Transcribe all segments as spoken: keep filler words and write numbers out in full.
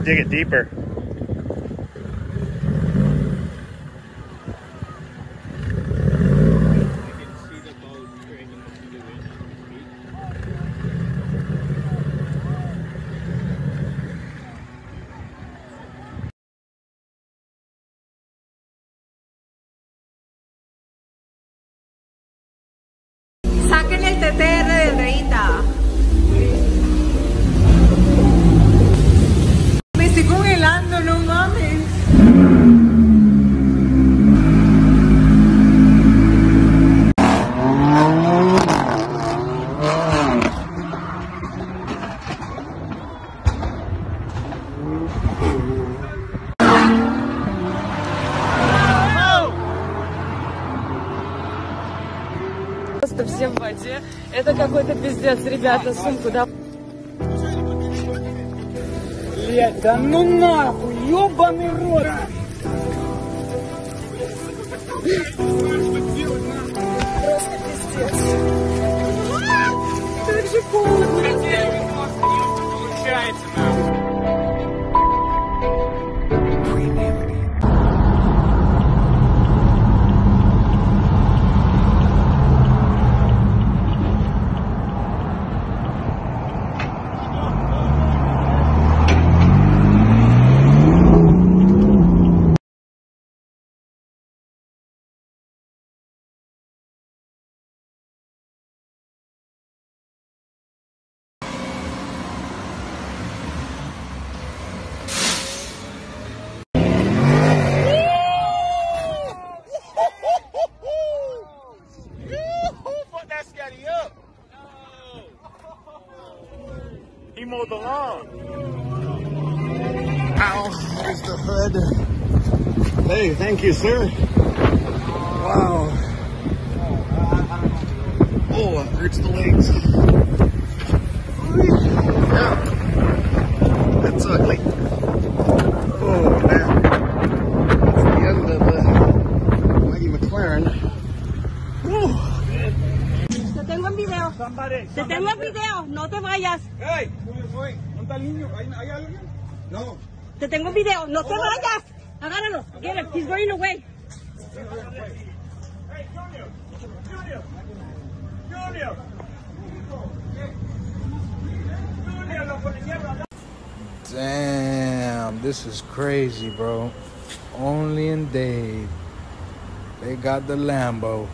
dig it deeper. Saquen el T T R del Reita. Me estoy congelando, no mames. Просто все в воде. Это какой-то пиздец, ребята, сумку, да? Блять, да ну нахуй, ёбаный рот! Просто пиздец. Как же холодно. Получается, нахуй. He mowed the lawn. Ow, there's the hood. Hey, thank you, sir. Wow. Oh, it hurts the legs. Yeah. That's ugly. Oh, man. That's the end of the mighty McLaren. Woo. Te tengo en video. Te tengo en video. No te vayas. Hey, ¿dónde está el niño? ¿Hay, hay alguien? No. Te tengo en video. No te vayas. Agárralo. Get him. He's running away. Hey, Junior. Junior. Junior. Damn, this is crazy, bro. Only in Dade, they got the Lambo.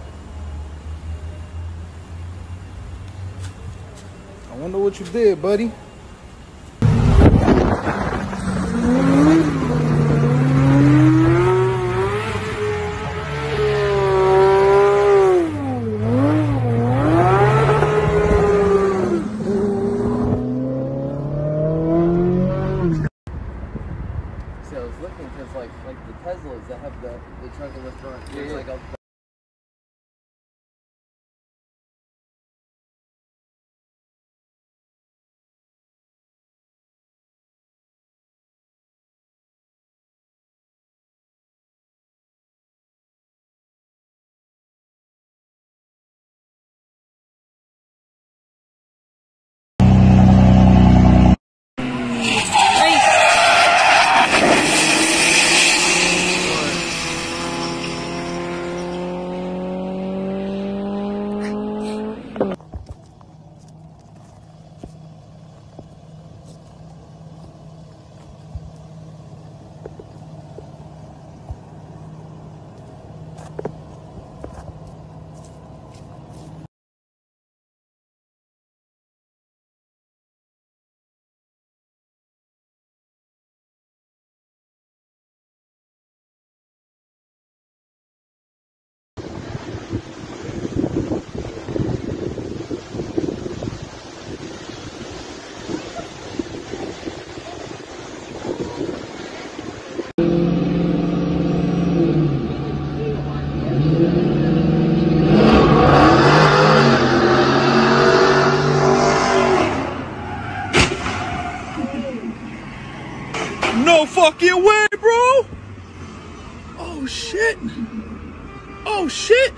I wonder what you did, buddy. See, I was looking because like like the Teslas that have the the trunk in the front, yeah, yeah. Like a No fucking way, bro! Oh shit! Oh shit!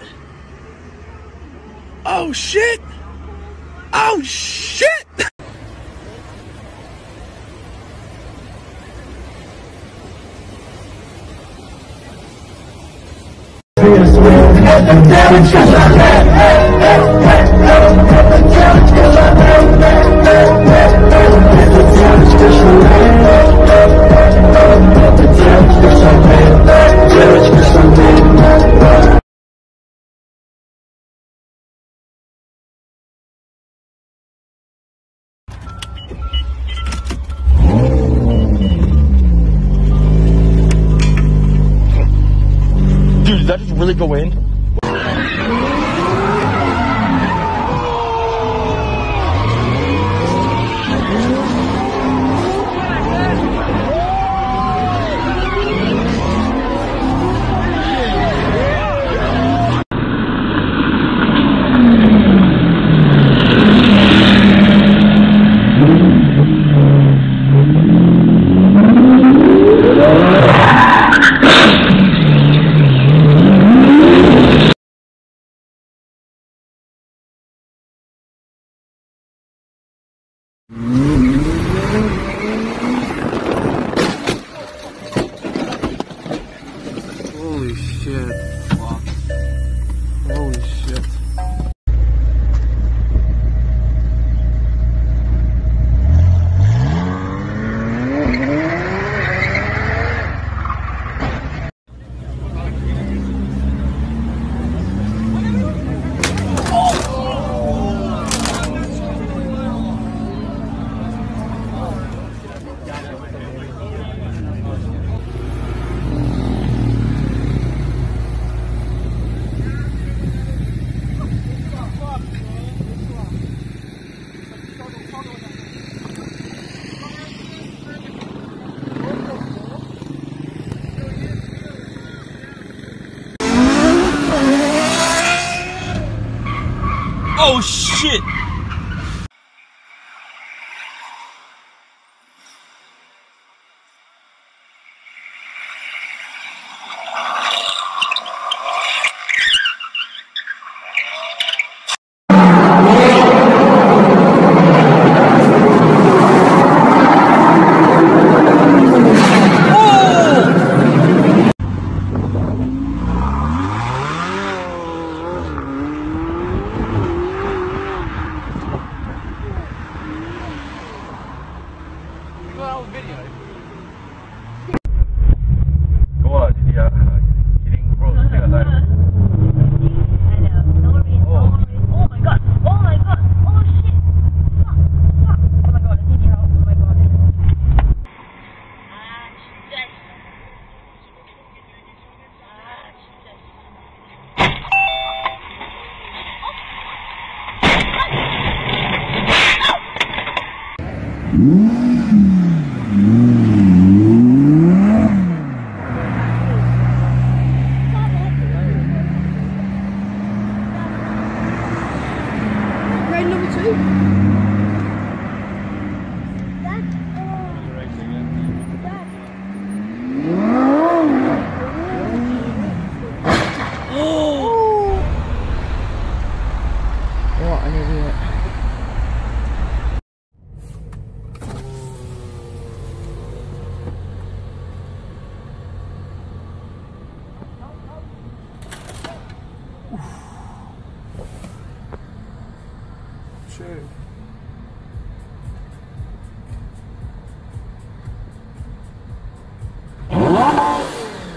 Oh shit! Oh shit! Dude, did that just really go in? Holy shit. Holy shit. Oh shit! Shit.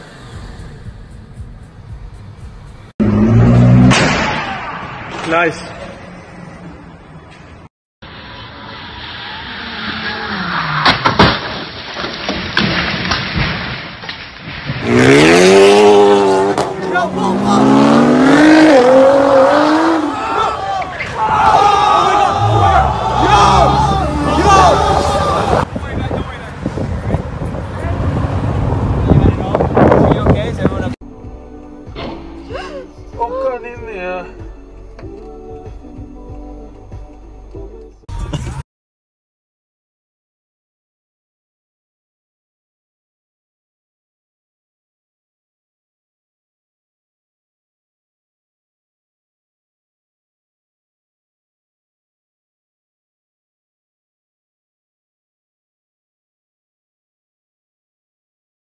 Nice.